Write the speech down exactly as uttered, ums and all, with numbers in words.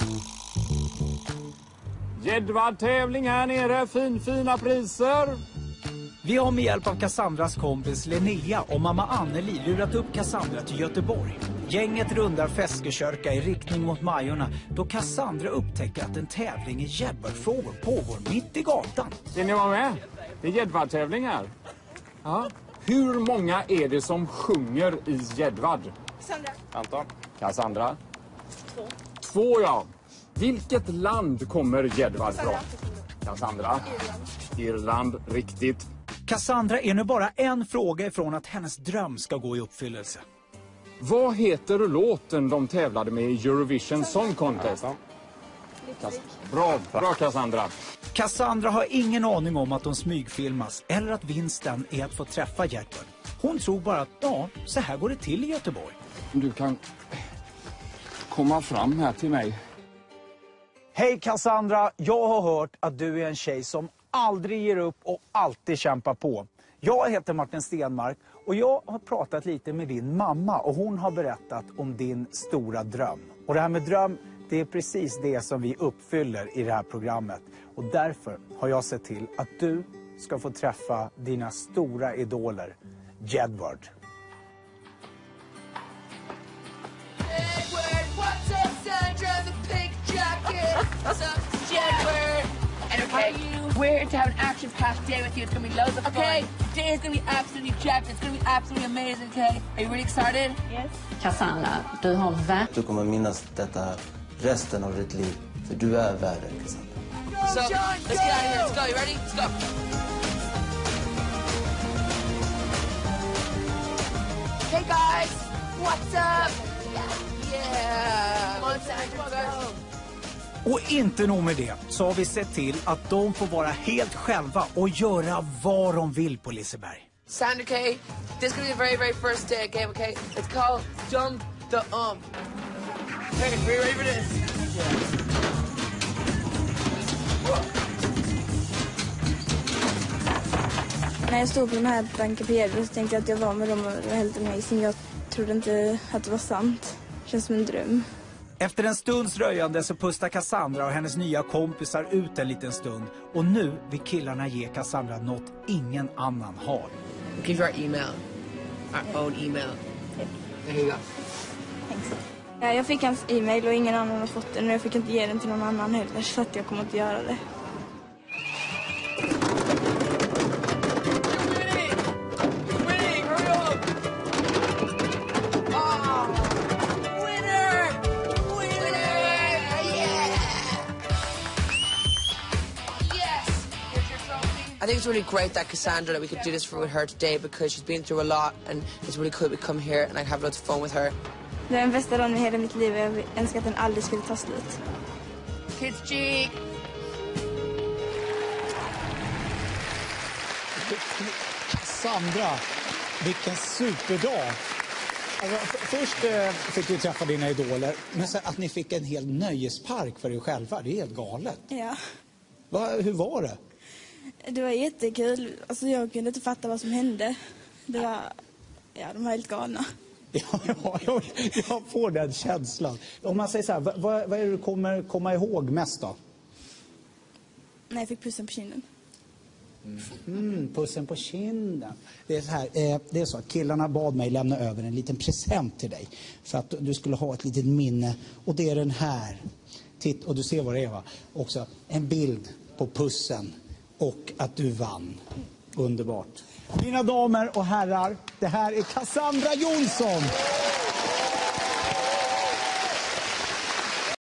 Jedward-tävling här nere, fin, fina priser. Vi har med hjälp av Cassandras kompis Linnea och mamma Anneli lurat upp Cassandra till Göteborg. Gänget rundar Feskekörka i riktning mot Majorna då Cassandra upptäcker att en tävling i Jedward-frågor pågår mitt i gatan. Vill ni vara med? Det är Jedward-tävling här. Ja. Hur många är det som sjunger i Jedward? Cassandra. Anton. Cassandra. Två. Två, ja. Vilket land kommer Jedward från? Cassandra. Irland. Irland, riktigt. Cassandra är nu bara en fråga ifrån att hennes dröm ska gå i uppfyllelse. Vad heter låten de tävlade med i Eurovision Song Contest? Cass- bra, bra Cassandra. Cassandra har ingen aning om att de smygfilmas eller att vinsten är att få träffa Jedward. Hon tror bara att ja, så här går det till i Göteborg. Du kan komma fram här till mig. Hej Cassandra, jag har hört att du är en tjej som aldrig ger upp och alltid kämpar på. Jag heter Martin Stenmark och jag har pratat lite med din mamma och hon har berättat om din stora dröm. Och det här med dröm, det är precis det som vi uppfyller i det här programmet. Och därför har jag sett till att du ska få träffa dina stora idoler, Jedward. Jedward, what's up, Sandra, the pink jacket? What's up, Jedward? And okay, we're to have an action-packed day with you. It's gonna be loads of fun. Okay, today is gonna be absolutely jacked. It's gonna be absolutely amazing, okay? Are you really excited? Yes. Cassandra, du har värd. Du kommer minnas detta resten av ditt liv. För du är värden, Cassandra. So, let's get out of here. Let's go. You ready? Let's go. Hey, guys. What's up? Yeah. Come on, Sandra. Come on, guys. Och inte nog med det, så har vi sett till att de får vara helt själva och göra vad de vill på Liseberg. Sandra, okay? This is gonna be the very, very first day game, okay? It's called Jump the Ump. Hey, are you ready for this? När jag stod på den här banken på Jedward så tänkte jag att jag var med dem och det var helt amazing. Jag trodde inte att det var sant. Det känns som en dröm. Efter en stunds röjande så pustar Cassandra och hennes nya kompisar ut en liten stund. Och nu vill killarna ge Cassandra något ingen annan har. Give our email. Our own email. There you go. Thanks. Ja, jag fick hans e-mail och ingen annan har fått den. Och jag fick inte ge den till någon annan heller så att jag kommer inte göra det. I think it's really great that Cassandra, that we could do this for with her today because she's been through a lot and it's really cool that we come here and I have lots of fun with her. Det är den bästa dagen i hela mitt liv och jag önskar att den aldrig skulle ta slut. Kids cheek! Cassandra, vilken superdag! Alltså, först eh, fick vi träffa dina idoler, men sen att ni fick en hel nöjespark för er själva, det är helt galet. Ja. Va, hur var det? Det var jättekul. Alltså jag kunde inte fatta vad som hände. Det var, ja, de var helt galna. Ja, ja, jag, jag får den känslan. Om man säger så här, vad, vad är det du kommer komma ihåg mest då? När jag fick pussen på kinden. Mm, pussen på kinden. Det är så här, eh, det är så att killarna bad mig lämna över en liten present till dig. För att du skulle ha ett litet minne. Och det är den här. Titt, och du ser vad det är, va? Också en bild på pussen. Och att du vann. Underbart. Mina damer och herrar, det här är Cassandra Jonsson.